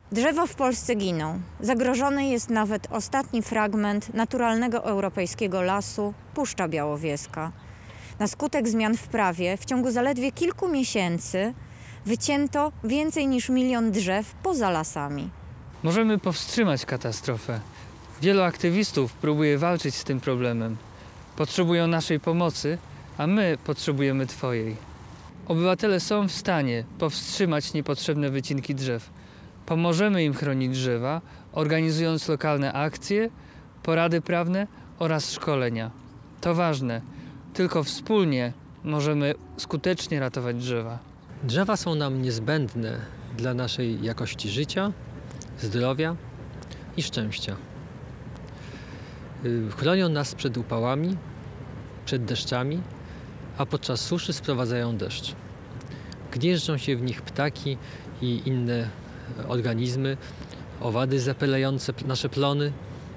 Drzewa w Polsce giną. Zagrożony jest nawet ostatni fragment naturalnego europejskiego lasu, Puszcza Białowieska. Na skutek zmian w prawie w ciągu zaledwie kilku miesięcy wycięto więcej niż 1 000 000 drzew poza lasami. Możemy powstrzymać katastrofę. Wielu aktywistów próbuje walczyć z tym problemem. Potrzebują naszej pomocy, a my potrzebujemy Twojej. Obywatele są w stanie powstrzymać niepotrzebne wycinki drzew. Pomożemy im chronić drzewa, organizując lokalne akcje, porady prawne oraz szkolenia. To ważne. Tylko wspólnie możemy skutecznie ratować drzewa. Drzewa są nam niezbędne dla naszej jakości życia, zdrowia i szczęścia. Chronią nas przed upałami, przed deszczami, a podczas suszy sprowadzają deszcz. Gnieżdżą się w nich ptaki i inne organizmy, owady zapylające nasze plony.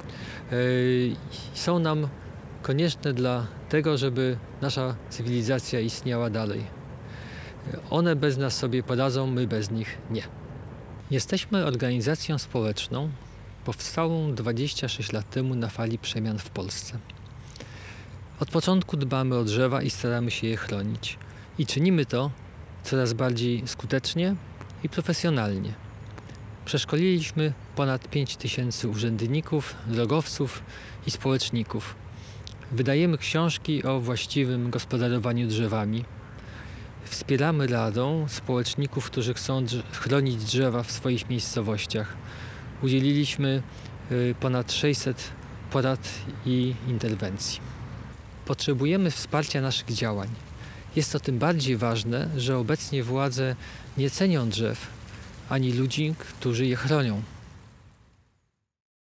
Są nam konieczne dla tego, żeby nasza cywilizacja istniała dalej. One bez nas sobie poradzą, my bez nich nie. Jesteśmy organizacją społeczną powstałą 26 lat temu na fali przemian w Polsce. Od początku dbamy o drzewa i staramy się je chronić. I czynimy to coraz bardziej skutecznie i profesjonalnie. Przeszkoliliśmy ponad 5000 urzędników, drogowców i społeczników. Wydajemy książki o właściwym gospodarowaniu drzewami. Wspieramy radą społeczników, którzy chcą chronić drzewa w swoich miejscowościach. Udzieliliśmy ponad 600 porad i interwencji. Potrzebujemy wsparcia naszych działań. Jest to tym bardziej ważne, że obecnie władze nie cenią drzew ani ludzi, którzy je chronią.